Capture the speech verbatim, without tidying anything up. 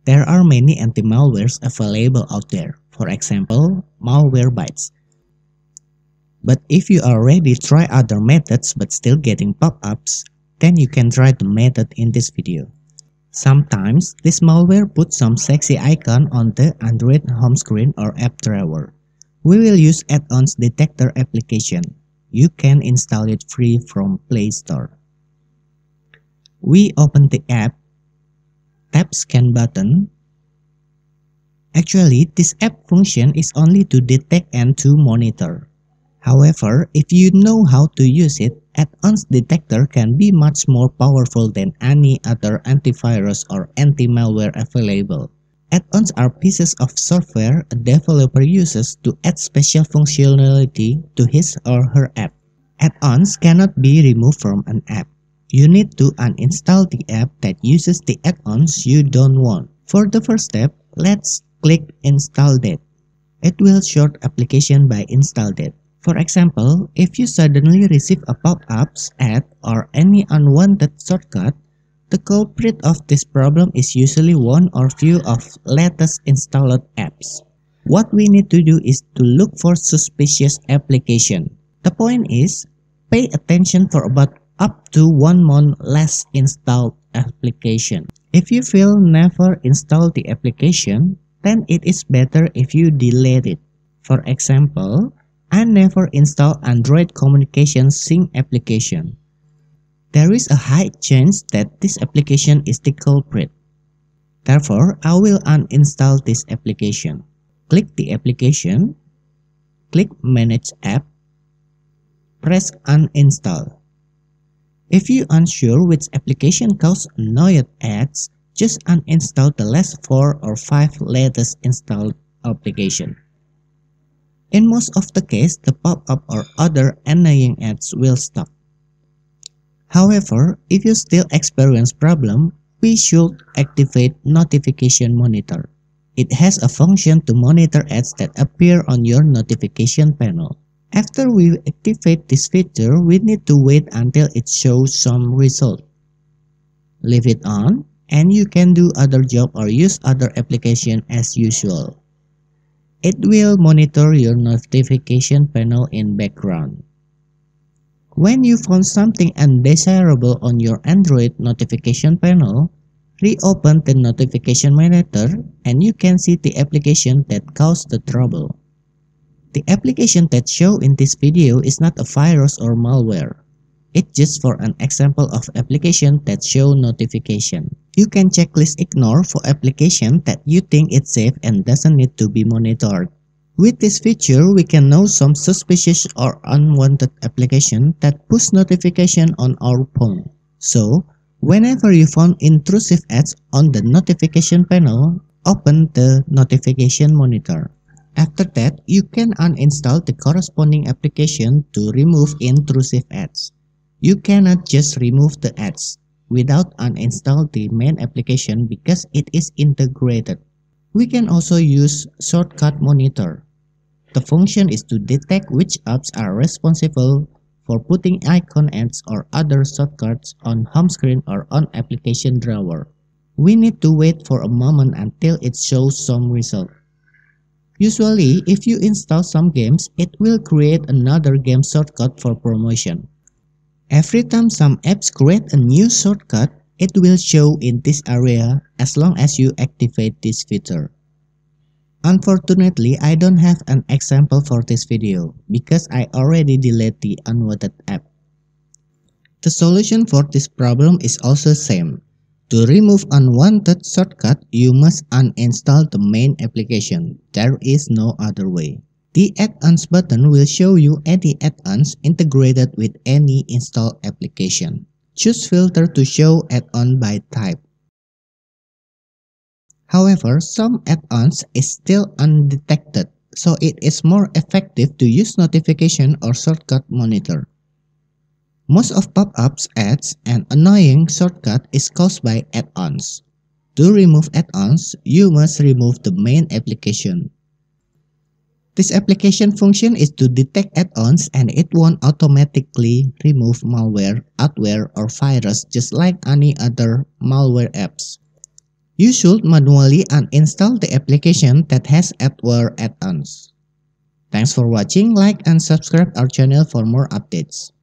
There are many anti-malwares available out there, for example, Malwarebytes. But if you already try other methods but still getting pop-ups, then you can try the method in this video. Sometimes, this malware puts some sexy icon on the Android home screen or app drawer. We will use Addons Detector application. You can install it free from Play Store. We open the app, tap Scan button. Actually, this app function is only to detect and to monitor. However, if you know how to use it, Addons Detector can be much more powerful than any other antivirus or anti-malware available. Add-ons are pieces of software a developer uses to add special functionality to his or her app. Add-ons cannot be removed from an app. You need to uninstall the app that uses the add-ons you don't want. For the first step, let's click Install Date. It will sort application by install date. For example, if you suddenly receive a pop-up ad or any unwanted shortcut, the culprit of this problem is usually one or few of latest installed apps. What we need to do is to look for suspicious application. The point is, pay attention for about up to one month last installed application. If you feel never install the application, then it is better if you delete it. For example, I never install Android communication sync application. There is a high chance that this application is the culprit. Therefore, I will uninstall this application. Click the application, click Manage App, press Uninstall. If you are unsure which application causes annoying ads, just uninstall the last four or five latest installed applications. In most of the case, the pop-up or other annoying ads will stop. However, if you still experience problem, we should activate Notification Monitor. It has a function to monitor ads that appear on your notification panel. After we activate this feature, we need to wait until it shows some result. Leave it on, and you can do other job or use other application as usual. It will monitor your notification panel in background. When you found something undesirable on your Android notification panel, reopen the notification monitor and you can see the application that caused the trouble. The application that shown in this video is not a virus or malware. It's just for an example of application that show notification. You can checklist ignore for application that you think it's safe and doesn't need to be monitored. With this feature, we can know some suspicious or unwanted application that push notification on our phone. So, whenever you found intrusive ads on the notification panel, open the notification monitor. After that, you can uninstall the corresponding application to remove intrusive ads. You cannot just remove the ads without uninstall the main application because it is integrated. We can also use Shortcut Monitor. The function is to detect which apps are responsible for putting icon ads or other shortcuts on home screen or on application drawer. We need to wait for a moment until it shows some result. Usually, if you install some games, it will create another game shortcut for promotion. Every time some apps create a new shortcut, it will show in this area as long as you activate this feature. Unfortunately, I don't have an example for this video because I already deleted the unwanted app. The solution for this problem is also same. To remove unwanted shortcut, you must uninstall the main application. There is no other way. The Add-ons button will show you any add-ons integrated with any installed application. Choose filter to show add-on by type. However, some add-ons is still undetected, so it is more effective to use notification or shortcut monitor. Most of pop-ups, ads, and annoying shortcut is caused by add-ons. To remove add-ons, you must remove the main application. This application function is to detect add-ons and it won't automatically remove malware, adware, or virus just like any other malware apps. You should manually uninstall the application that has Adware add-ons. Thanks for watching, like and subscribe our channel for more updates.